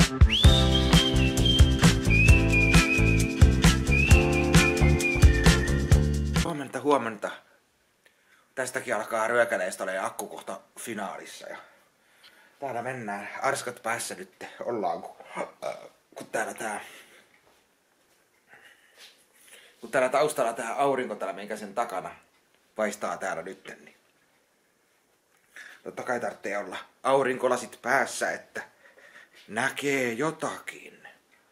Huomenta. Tästäkin alkaa ryökäleistä ole akku kohta finaalissa. Ja täällä mennään. Arskat päässä nyt ollaan, kun täällä taustalla tää aurinko täällä minkä sen takana paistaa täällä nytten. Niin totta kai tarvitsee olla aurinkolasit päässä, että näkee jotakin.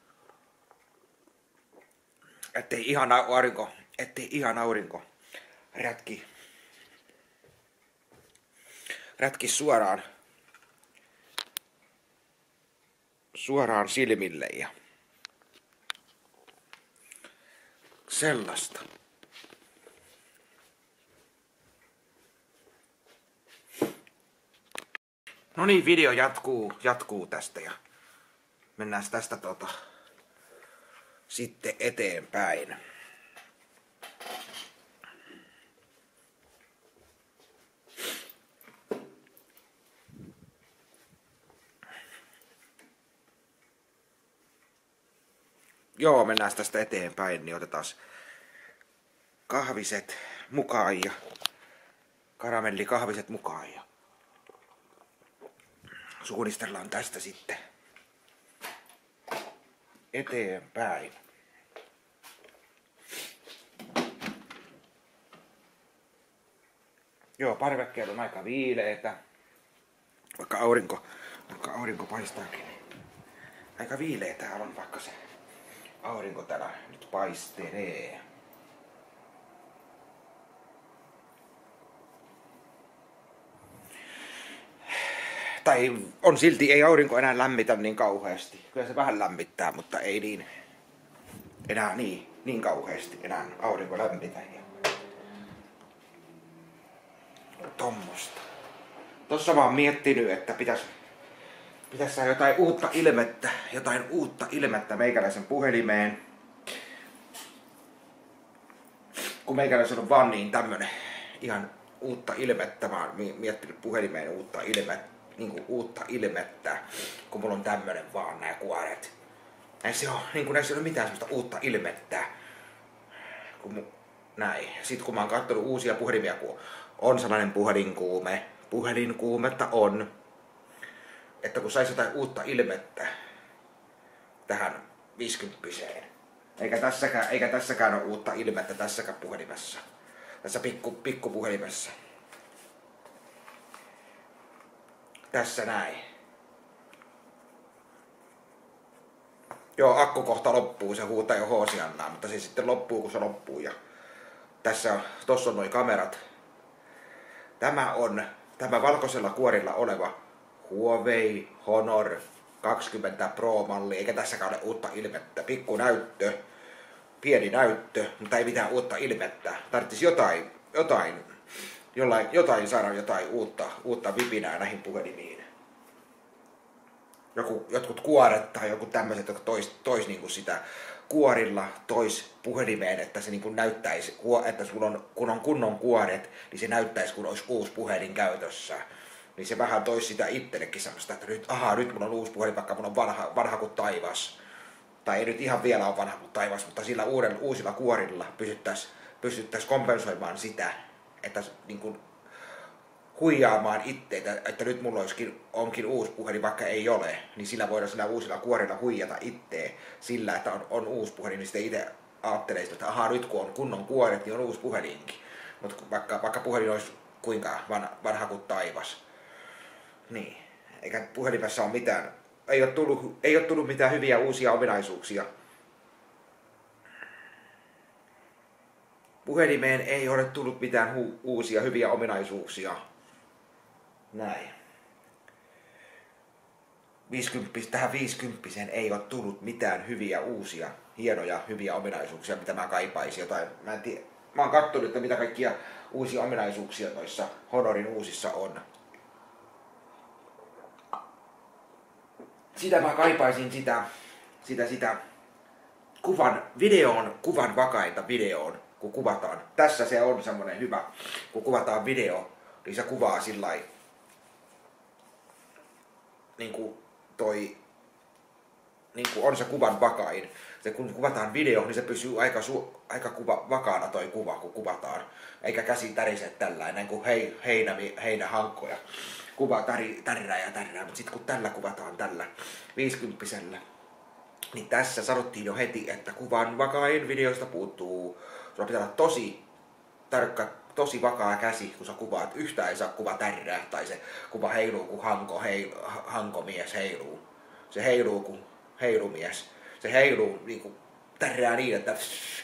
Ettei ihan aurinko rätki suoraan silmille ja sellaista. No niin, video jatkuu tästä ja mennään tästä sitten eteenpäin. Joo, mennään tästä eteenpäin, niin otetaan kahviset mukaan ja karamellikahviset mukaan ja suunnistellaan tästä sitten eteenpäin. Joo, parvekkeella on aika viileetä, vaikka aurinko paistaakin. Aika viileetä on, vaikka se aurinko täällä nyt paistelee. Tai on silti, ei aurinko enää lämmitä niin kauheasti. Kyllä se vähän lämmittää, mutta ei enää niin kauheasti enää aurinko lämmitä. Tommosta. Tossa mä oon miettinyt, että pitäisi saada jotain uutta ilmettä meikäläisen puhelimeen. Kun meikäläisen on vaan niin tämmönen ihan uutta ilmettä, mä oon miettinyt puhelimeen uutta ilmettä, kun mulla on tämmönen vaan nää kuoret. Näissä ei ole mitään semmoista uutta ilmettä. Näin. Sitten kun mä oon katsonut uusia puhelimia, kun on sellainen puhelinkuumetta on, että kun sais jotain uutta ilmettä tähän 50-piseen. Eikä tässäkään ole uutta ilmettä tässäkään puhelimessa. Tässä pikkupuhelimessa. Tässä näin. Joo, akku kohta loppuu, se huutaa jo hoosiannaa, mutta se sitten loppuu kun se loppuu. Ja tossa on noi kamerat. Tämä valkoisella kuorilla oleva Huawei Honor 20 Pro-malli, eikä tässäkään ole uutta ilmettä. Pikku näyttö, pieni näyttö, mutta ei mitään uutta ilmettä. Tarvitsisi saada jotain uutta vipinää näihin puhelimiin. Jotkut kuoret tai joku tämmöiset, jotka tois niinku sitä kuorilla tois puhelimeen, että se niinku näyttäisi, että kun on kunnon kuoret, niin se näyttäisi, kun olisi uusi puhelin käytössä. Niin se vähän toisi sitä itsellekin semmoista, että nyt mulla on uusi puhelin, vaikka mulla on vanha kuin taivas. Tai ei nyt ihan vielä ole vanha kuin taivas, mutta sillä uusilla kuorilla pystyttäisiin kompensoimaan sitä, että niin kuin huijaamaan itteitä, että nyt mulla onkin uusi puhelin, vaikka ei ole, niin sillä voidaan sillä uusilla kuorilla huijata itteä sillä, että on uusi puhelin, niin sitten itse ajattelee, että nyt kun on kunnon kuoret, niin on uusi puhelinkin. Mutta vaikka puhelin olisi kuinka vanha kuin taivas. Niin, eikä puhelimessa ole mitään, ei ole tullut mitään hyviä uusia ominaisuuksia. Puhelimeen ei ole tullut mitään uusia hyviä ominaisuuksia. Näin. Tähän 50 ei ole tullut mitään hyviä uusia, hienoja, hyviä ominaisuuksia, mitä mä kaipaisin. Jotain, mä oon katsonut, että mitä kaikkia uusia ominaisuuksia noissa Honorin uusissa on. Sitä mä kaipaisin sitä kuvan vakainta videoon, kun kuvataan. Tässä se on semmonen hyvä, kun kuvataan video, niin se kuvaa sillai niinku toi niin kuin on se kuvan vakain. Se, kun kuvataan video, niin se pysyy aika vakaana toi kuva, kun kuvataan. Eikä käsi tärise tällainen kuin heinähankkoja. Kuva tärrää ja tärrää, mutta sitten kun tällä kuvataan tällä 50-sellä, niin tässä sanottiin jo heti, että kuvan vakain videosta puuttuu. Sulla pitää olla tosi tarkka, tosi vakaa käsi, kun sä kuvaat. Yhtään ei saa kuva tärrää tai se kuva heiluu, kun hankomies heiluu. Se heiluu, kun heilumies. Se heiluu niin kuin tärrää niin, että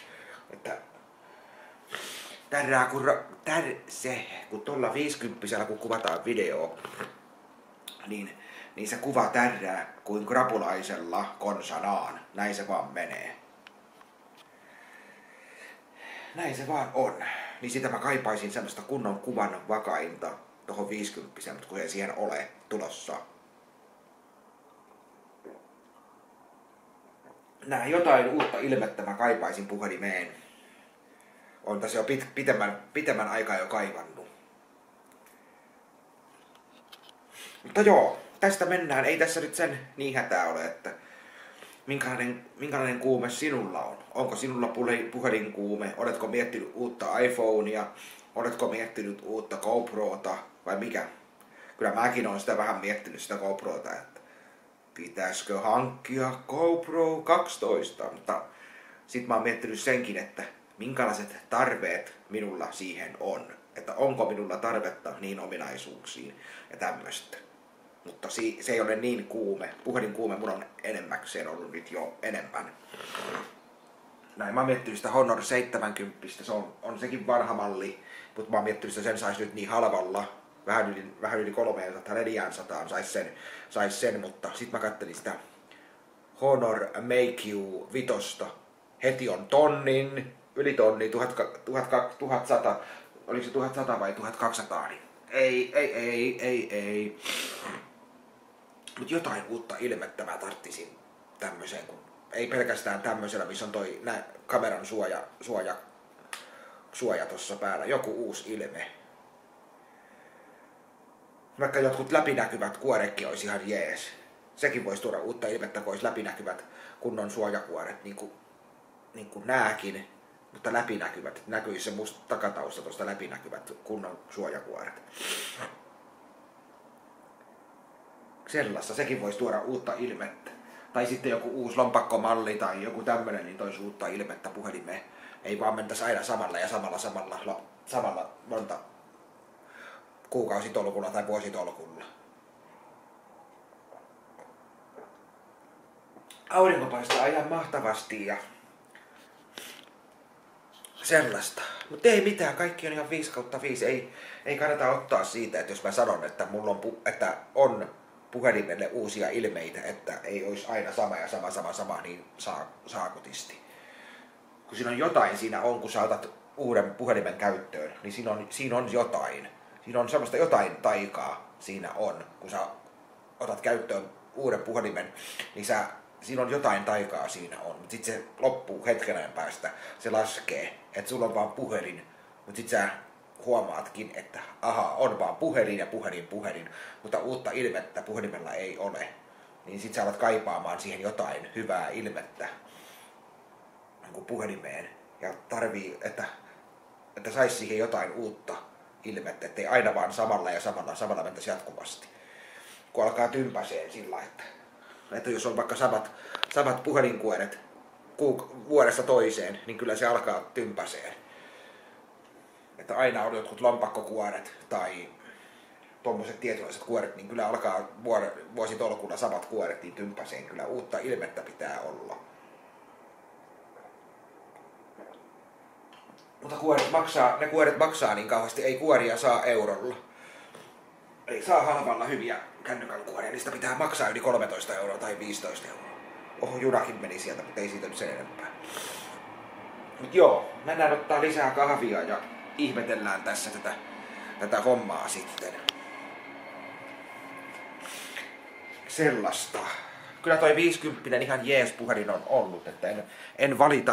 tärrää, kun tuolla 50-sellä kun kuvataan videoa, niin se kuva tärrää kuin krapulaisella konsanaan. Näin se vaan menee. Näin se vaan on. Niin sitä mä kaipaisin semmoista kunnon kuvan vakainta tohon 50-seen, mutta kun ei siihen ole tulossa. Jotain uutta ilmettä mä kaipaisin puhelimeen. On tässä jo pitemmän aikaa jo kaivannut. Mutta joo, tästä mennään. Ei tässä nyt sen niin hätää ole, että minkälainen kuume sinulla on. Onko sinulla puhelinkuume? Oletko miettinyt uutta iPhonea? Oletko miettinyt uutta GoProta? Vai mikä? Kyllä mäkin olen sitä vähän miettinyt sitä GoProta, että pitäisikö hankkia GoPro 12? Mutta sit mä oon miettinyt senkin, että minkälaiset tarpeet minulla siihen on. Että onko minulla tarvetta niin ominaisuuksiin ja tämmöistä. Mutta se ei ole niin kuume. Puhelinkuume mun on enemmäkseen ollut nyt jo enemmän. Näin mä oon miettinyt sitä Honor 70. Se on sekin vanha malli. Mutta mä oon miettinyt, että sen saisi nyt niin halvalla. Vähän yli 300-400 sais sen. Mutta sit mä kattelin sitä Honor Make You 5. Heti on tonnin. Yli tonni. 1100. Oliko se 1100 vai 1200? Niin ei. Mut jotain uutta ilmettä mä tarttisin tämmöiseen, kun ei pelkästään tämmöisellä, missä on toi kameran suoja tossa päällä. Joku uusi ilme. Vaikka jotkut läpinäkyvät kuoretkin olisi ihan jees. Sekin voisi tuoda uutta ilmettä, kun olisi läpinäkyvät kunnon suojakuoret, niin kuin nääkin. Mutta läpinäkyvät. Näkyisi se musta takatausta tuosta läpinäkyvät kunnon suojakuoret. Sellaista. Sekin voisi tuoda uutta ilmettä. Tai sitten joku uusi lompakkomalli tai joku tämmönen, niin toisi uutta ilmettä puhelimeen. Ei vaan mentäisi aina samalla monta kuukausitolkulla tai vuositolkulla. Aurinko paistaa ihan mahtavasti ja sellaista. Mutta ei mitään, kaikki on ihan 5/5. Ei kannata ottaa siitä, että jos mä sanon, että mulla on puhelimelle uusia ilmeitä, että ei olisi aina sama ja sama, niin saakutisti. Kun siinä on jotain, kun sä otat uuden puhelimen käyttöön, niin siinä on jotain. Siinä on semmoista jotain taikaa siinä on. Kun sä otat käyttöön uuden puhelimen, niin siinä on jotain taikaa siinä on. Mutta sitten se loppuu hetken ajan päästä. Se laskee, että sulla on vaan puhelin. Mutta sitten sä huomaatkin, että on vaan puhelin ja puhelin. Mutta uutta ilmettä puhelimella ei ole. Niin sitten sä alat kaipaamaan siihen jotain hyvää ilmettä niin kuin puhelimeen. Ja tarvii, että saisi siihen jotain uutta ilmettä. Ettei aina vaan samalla mentäisi jatkuvasti. Kun alkaa tympäseen sillä, että jos on vaikka samat puhelinkuoret vuodesta toiseen, niin kyllä se alkaa tympäseen. Että aina on jotkut lompakkokuoret tai tuommoiset tietynlaiset kuoret, niin kyllä alkaa vuositolkulla samat kuoret niin tympäseen. Kyllä uutta ilmettä pitää olla. Mutta ne kuoret maksaa niin kauheasti, ei kuoria saa eurolla. Ei saa halvalla hyviä kännykän kuoria, niistä pitää maksaa yli 13 € tai 15 €. Oho, junakin meni sieltä, mutta ei siitä nyt sen enempää. Mut joo, mennään ottaa lisää kahvia ja ihmetellään tässä tätä hommaa sitten. Sellaista. Kyllä toi 50 ihan jees puhelin on ollut, että en valita.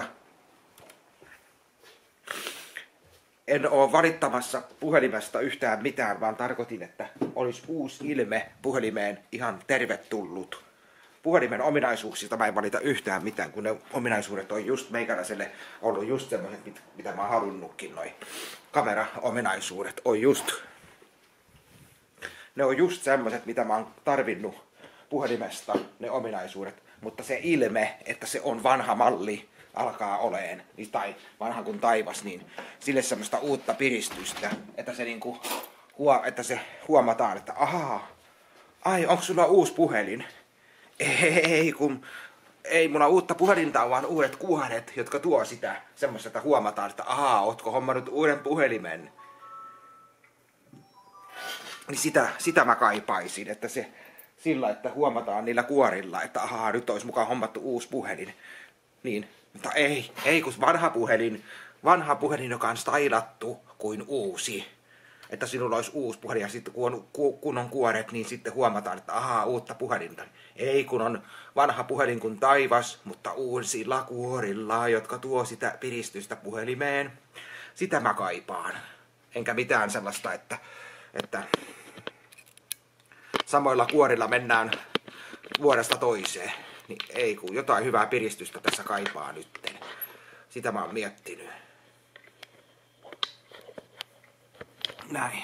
En oo valittamassa puhelimesta yhtään mitään, vaan tarkoitin, että olisi uusi ilme puhelimeen ihan tervetullut. puhelimen ominaisuuksista mä en valita yhtään mitään, kun ne ominaisuudet on just meikäläiselle ollut just semmoiset, mitä mä oon halunnutkin, noi kameraominaisuudet on just. Ne on just semmoiset, mitä mä oon tarvinnut puhelimesta, ne ominaisuudet, mutta se ilme, että se on vanha malli, alkaa oleen, tai vanha kuin taivas, niin sille semmoista uutta piristystä, että se, niinku, että se huomataan, että ahaa, ai, onko sulla uusi puhelin? Ei mulla uutta puhelinta on, vaan uudet kuoret, jotka tuo sitä semmoista, että huomataan, että ahaa, ootko hommannut uuden puhelimen? Niin sitä mä kaipaisin, että se sillä, että huomataan niillä kuorilla, että ahaa, nyt olisi mukaan hommattu uusi puhelin. Niin, mutta ei kun vanha puhelin, joka on stylattu kuin uusi. Että sinulla olisi uusi puhelin ja sitten kun on kuoret, niin sitten huomataan, että ahaa, uutta puhelinta. Ei kun on vanha puhelin kuin taivas, mutta uusilla kuorilla, jotka tuo sitä piristystä puhelimeen. Sitä mä kaipaan. Enkä mitään sellaista, että samoilla kuorilla mennään vuodesta toiseen. Niin ei kun jotain hyvää piristystä tässä kaipaa nytten. Sitä mä oon miettinyt. Näin.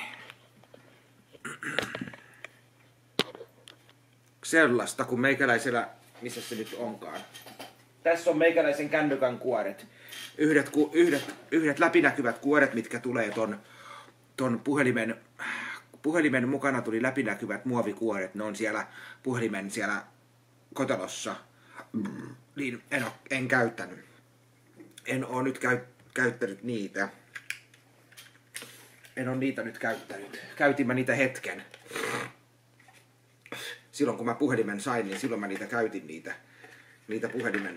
Sellaista kuin meikäläisellä, missä se nyt onkaan. Tässä on meikäläisen kännykän kuoret. Yhdet läpinäkyvät kuoret, mitkä tulee ton puhelimen mukana tuli läpinäkyvät muovikuoret. Ne on siellä puhelimen siellä kotolossa. Niin en käyttänyt. En oo nyt käyttänyt niitä. En ole niitä nyt käyttänyt. Käytin mä niitä hetken. Silloin kun mä puhelimen sain, niin silloin mä niitä käytin niitä puhelimen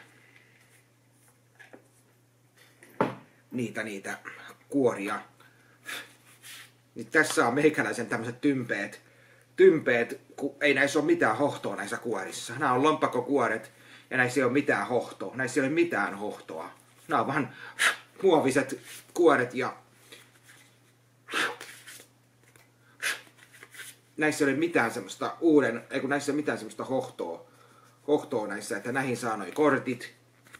niitä kuoria. Niin tässä on meikäläisen tämmöiset tympeet, kun ei näissä ole mitään hohtoa näissä kuorissa. Nämä on lompakkokuoret ja näissä ei ole mitään hohtoa. Näissä ei ole mitään hohtoa. Nämä on vaan muoviset kuoret ja näissä ei ole mitään semmoista näissä ei ole mitään semmoista hohtoa näissä, että näihin saa noi kortit.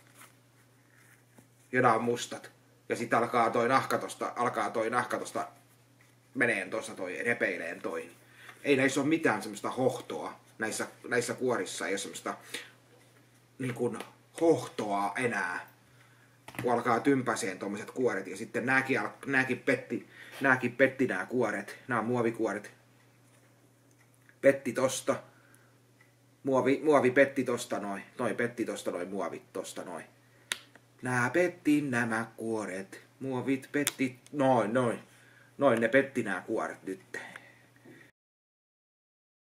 Ja nämä on mustat. Ja sitten alkaa toi nahka tosta meneen tossa repeileen toi. Ei näissä ole mitään semmoista hohtoa. Näissä kuorissa ei ole semmoista niin kuin hohtoa enää. Kun alkaa tympäseen tommoset kuoret. Ja sitten nääkin petti nää kuoret. Nää on muovikuoret. Petti tosta. Muovi petti tosta noin. Noi petti tosta noin. Muovit tosta noin. Nää petti nämä kuoret. Muovit petti. Noin ne petti nää kuoret nyt.